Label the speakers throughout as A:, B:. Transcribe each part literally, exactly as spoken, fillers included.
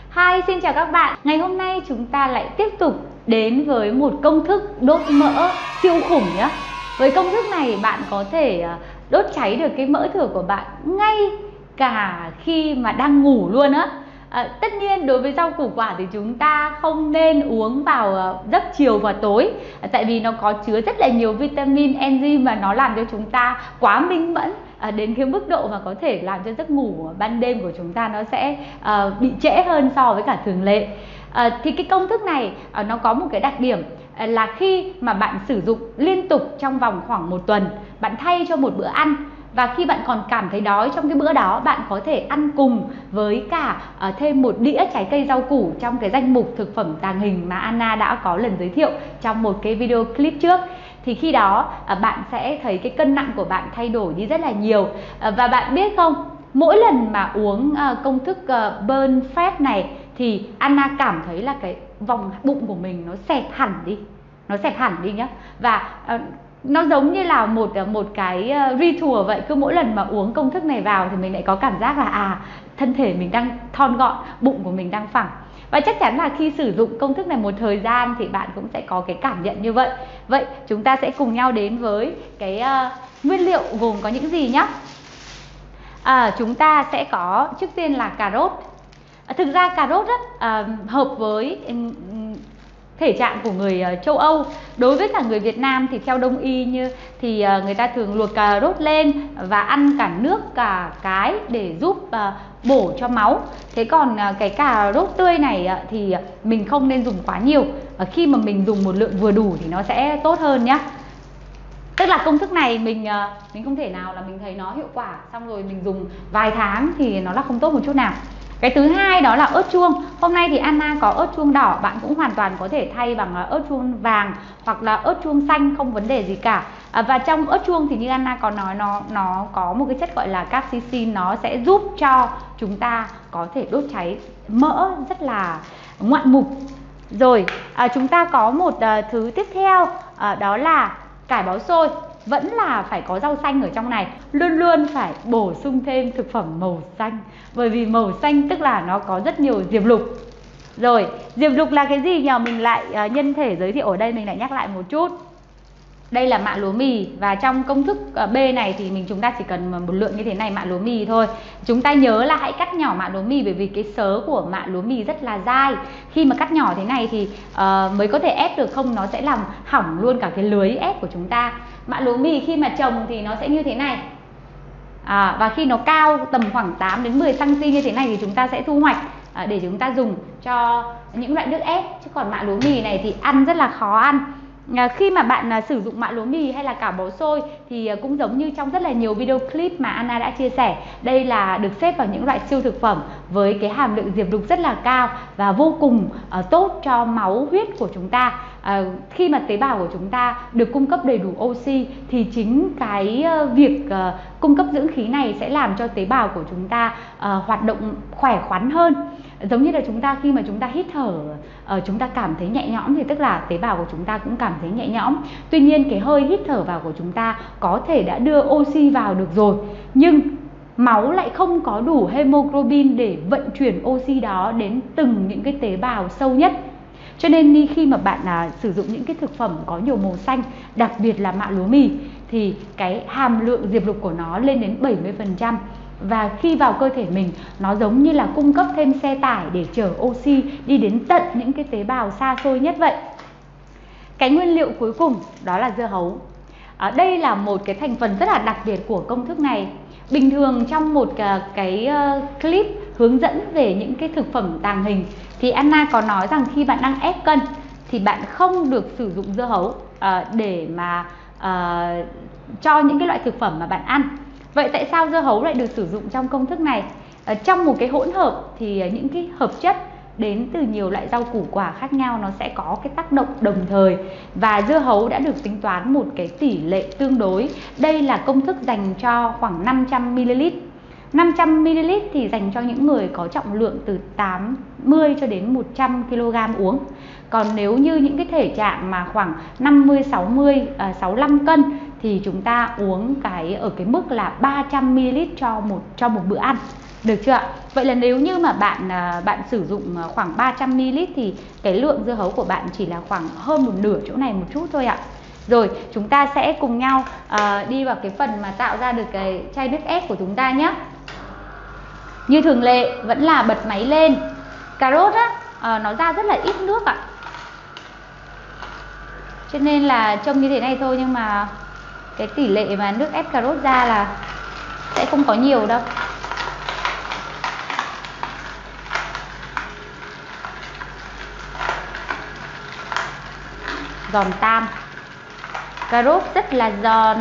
A: Hi, xin chào các bạn. Ngày hôm nay chúng ta lại tiếp tục đến với một công thức đốt mỡ siêu khủng nhé. Với công thức này bạn có thể đốt cháy được cái mỡ thừa của bạn ngay cả khi mà đang ngủ luôn á. À, tất nhiên đối với rau củ quả thì chúng ta không nên uống vào giấc chiều và tối, à, tại vì nó có chứa rất là nhiều vitamin, enzyme và nó làm cho chúng ta quá minh mẫn, à, đến cái mức độ mà có thể làm cho giấc ngủ ban đêm của chúng ta nó sẽ à, bị trễ hơn so với cả thường lệ. À, thì cái công thức này à, nó có một cái đặc điểm à, là khi mà bạn sử dụng liên tục trong vòng khoảng một tuần, bạn thay cho một bữa ăn, và khi bạn còn cảm thấy đói trong cái bữa đó, bạn có thể ăn cùng với cả uh, thêm một đĩa trái cây rau củ trong cái danh mục thực phẩm tàng hình mà Anna đã có lần giới thiệu trong một cái video clip trước. Thì khi đó uh, bạn sẽ thấy cái cân nặng của bạn thay đổi đi rất là nhiều. Uh, và bạn biết không, mỗi lần mà uống uh, công thức uh, burn fat này thì Anna cảm thấy là cái vòng bụng của mình nó xẹp hẳn đi. Nó xẹp hẳn đi nhá. Và uh, nó giống như là một một cái ritual vậy. Cứ mỗi lần mà uống công thức này vào thì mình lại có cảm giác là à, thân thể mình đang thon gọn, bụng của mình đang phẳng. Và chắc chắn là khi sử dụng công thức này một thời gian thì bạn cũng sẽ có cái cảm nhận như vậy. Vậy chúng ta sẽ cùng nhau đến với cái uh, nguyên liệu gồm có những gì nhé. À, chúng ta sẽ có trước tiên là cà rốt. À, thực ra cà rốt rất uh, hợp với um, thể trạng của người uh, châu Âu. Đối với cả người Việt Nam thì theo đông y như thì uh, người ta thường luộc cà rốt lên và ăn cả nước cả cái để giúp uh, bổ cho máu. Thế còn uh, cái cà rốt tươi này uh, thì mình không nên dùng quá nhiều. Uh, khi mà mình dùng một lượng vừa đủ thì nó sẽ tốt hơn nhé. Tức là công thức này mình uh, mình không thể nào là mình thấy nó hiệu quả xong rồi mình dùng vài tháng thì nó là không tốt một chút nào. Cái thứ hai đó là ớt chuông. Hôm nay thì Anna có ớt chuông đỏ, bạn cũng hoàn toàn có thể thay bằng ớt chuông vàng hoặc là ớt chuông xanh, không vấn đề gì cả. À, và trong ớt chuông thì như Anna có nói, nó nó có một cái chất gọi là capsaicin, nó sẽ giúp cho chúng ta có thể đốt cháy mỡ rất là ngoạn mục. Rồi à, chúng ta có một à, thứ tiếp theo, à, đó là cải bó xôi. Vẫn là phải có rau xanh ở trong này, luôn luôn phải bổ sung thêm thực phẩm màu xanh, bởi vì màu xanh tức là nó có rất nhiều diệp lục. Rồi diệp lục là cái gì nhờ, mình lại uh, nhân thể giới thiệu ở đây, mình lại nhắc lại một chút. Đây là mạ lúa mì, và trong công thức B này thì mình chúng ta chỉ cần một lượng như thế này mạ lúa mì thôi. Chúng ta nhớ là hãy cắt nhỏ mạ lúa mì, bởi vì cái sớ của mạ lúa mì rất là dai. Khi mà cắt nhỏ thế này thì uh, mới có thể ép được, không nó sẽ làm hỏng luôn cả cái lưới ép của chúng ta. Mạ lúa mì khi mà trồng thì nó sẽ như thế này. À, và khi nó cao tầm khoảng tám đến mười xăng ti mét như thế này thì chúng ta sẽ thu hoạch à, để chúng ta dùng cho những loại nước ép. Chứ còn mạ lúa mì này thì ăn rất là khó ăn. À, khi mà bạn à, sử dụng mạ lúa mì hay là cải bó xôi thì à, cũng giống như trong rất là nhiều video clip mà Anna đã chia sẻ, đây là được xếp vào những loại siêu thực phẩm với cái hàm lượng diệp lục rất là cao và vô cùng à, tốt cho máu huyết của chúng ta. À, khi mà tế bào của chúng ta được cung cấp đầy đủ oxy thì chính cái uh, việc uh, cung cấp dưỡng khí này sẽ làm cho tế bào của chúng ta uh, hoạt động khỏe khoắn hơn. Giống như là chúng ta khi mà chúng ta hít thở uh, chúng ta cảm thấy nhẹ nhõm thì tức là tế bào của chúng ta cũng cảm thấy nhẹ nhõm. Tuy nhiên cái hơi hít thở vào của chúng ta có thể đã đưa oxy vào được rồi, nhưng máu lại không có đủ hemoglobin để vận chuyển oxy đó đến từng những cái tế bào sâu nhất. Cho nên đi khi mà bạn à, sử dụng những cái thực phẩm có nhiều màu xanh, đặc biệt là mạ lúa mì, thì cái hàm lượng diệp lục của nó lên đến bảy mươi phần trăm. Và khi vào cơ thể mình, nó giống như là cung cấp thêm xe tải để chở oxy đi đến tận những cái tế bào xa xôi nhất vậy. Cái nguyên liệu cuối cùng đó là dưa hấu. À, đây là một cái thành phần rất là đặc biệt của công thức này. Bình thường trong một cái clip hướng dẫn về những cái thực phẩm tàng hình thì Anna có nói rằng khi bạn đang ép cân thì bạn không được sử dụng dưa hấu à, để mà à, cho những cái loại thực phẩm mà bạn ăn. Vậy tại sao dưa hấu lại được sử dụng trong công thức này? À, trong một cái hỗn hợp thì những cái hợp chất đến từ nhiều loại rau củ quả khác nhau nó sẽ có cái tác động đồng thời, và dưa hấu đã được tính toán một cái tỷ lệ tương đối. Đây là công thức dành cho khoảng năm trăm mi li lít. năm trăm mi li lít thì dành cho những người có trọng lượng từ tám mươi cho đến một trăm ki lô gam uống. Còn nếu như những cái thể trạng mà khoảng năm mươi, sáu mươi, sáu mươi lăm cân thì chúng ta uống cái ở cái mức là ba trăm mi li lít cho một cho một bữa ăn. Được chưa ạ? Vậy là nếu như mà bạn bạn sử dụng khoảng ba trăm mi li lít thì cái lượng dưa hấu của bạn chỉ là khoảng hơn một nửa chỗ này một chút thôi ạ. Rồi chúng ta sẽ cùng nhau uh, đi vào cái phần mà tạo ra được cái chai nước ép của chúng ta nhé. Như thường lệ vẫn là bật máy lên. Cà rốt á, uh, nó ra rất là ít nước ạ. Cho nên là trông như thế này thôi, nhưng mà cái tỷ lệ mà nước ép cà rốt ra là sẽ không có nhiều đâu. Giòn tan. Cà rốt rất là giòn.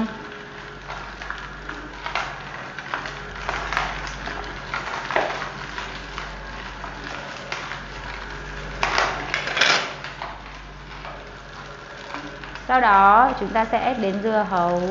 A: Sau đó chúng ta sẽ ép đến dưa hấu.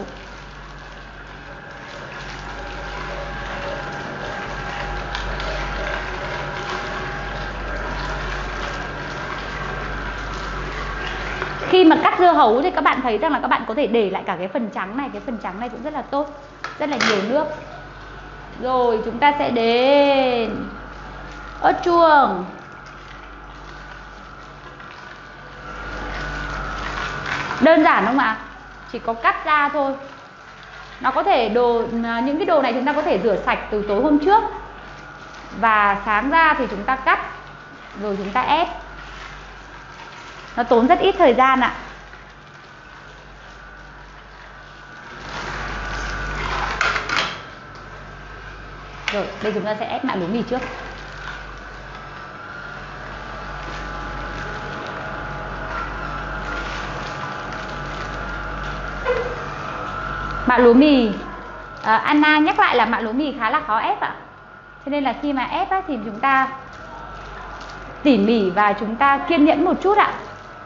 A: Khi mà cắt dưa hấu thì các bạn thấy rằng là các bạn có thể để lại cả cái phần trắng này. Cái phần trắng này cũng rất là tốt, rất là nhiều nước. Rồi chúng ta sẽ đến ớt chuông. Đơn giản không ạ? Chỉ có cắt ra thôi. Nó có thể đồ những cái đồ này chúng ta có thể rửa sạch từ tối hôm trước, và sáng ra thì chúng ta cắt rồi chúng ta ép. Nó tốn rất ít thời gian ạ. Rồi, đây chúng ta sẽ ép mạ lúa mì trước. Mạ lúa mì, à, Anna nhắc lại là mạ lúa mì khá là khó ép ạ. Cho nên là khi mà ép á, thì chúng ta tỉ mỉ và chúng ta kiên nhẫn một chút ạ.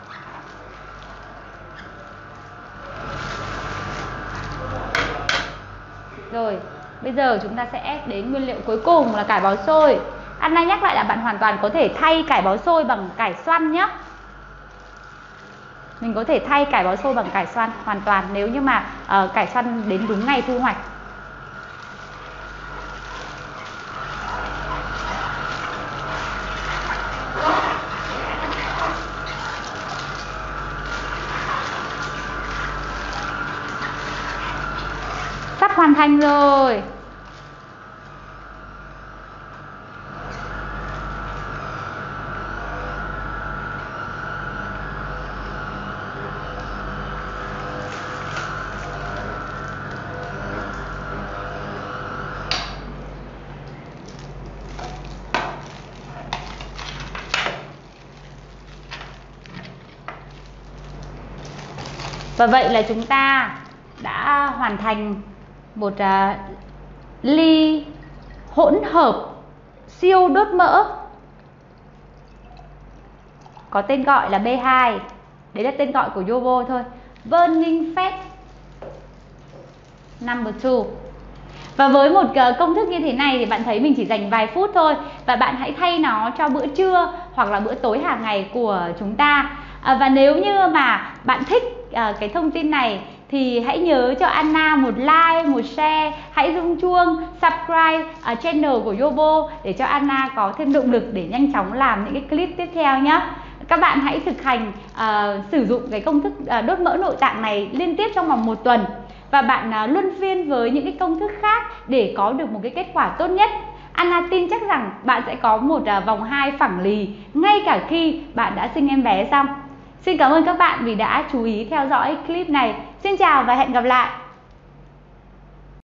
A: Rồi, bây giờ chúng ta sẽ ép đến nguyên liệu cuối cùng là cải bó xôi. Anna nhắc lại là bạn hoàn toàn có thể thay cải bó xôi bằng cải xoăn nhé. Mình có thể thay cải bó xôi bằng cải xoăn hoàn toàn nếu như mà uh, cải xoăn đến đúng ngày thu hoạch. Sắp hoàn thành rồi. Và vậy là chúng ta đã hoàn thành một uh, ly hỗn hợp siêu đốt mỡ có tên gọi là B hai. Đấy là tên gọi của Yovo thôi. Burning Fat number two. Và với một uh, công thức như thế này thì bạn thấy mình chỉ dành vài phút thôi, và bạn hãy thay nó cho bữa trưa hoặc là bữa tối hàng ngày của chúng ta. À, và nếu như mà bạn thích uh, cái thông tin này thì hãy nhớ cho Anna một like, một share, hãy rung chuông, subscribe uh, channel của Yovo để cho Anna có thêm động lực để nhanh chóng làm những cái clip tiếp theo nhé. Các bạn hãy thực hành uh, sử dụng cái công thức uh, đốt mỡ nội tạng này liên tiếp trong vòng một tuần, và bạn uh, luân phiên với những cái công thức khác để có được một cái kết quả tốt nhất. Anna tin chắc rằng bạn sẽ có một uh, vòng hai phẳng lì ngay cả khi bạn đã sinh em bé xong. Xin cảm ơn các bạn vì đã chú ý theo dõi clip này. Xin chào và hẹn gặp lại.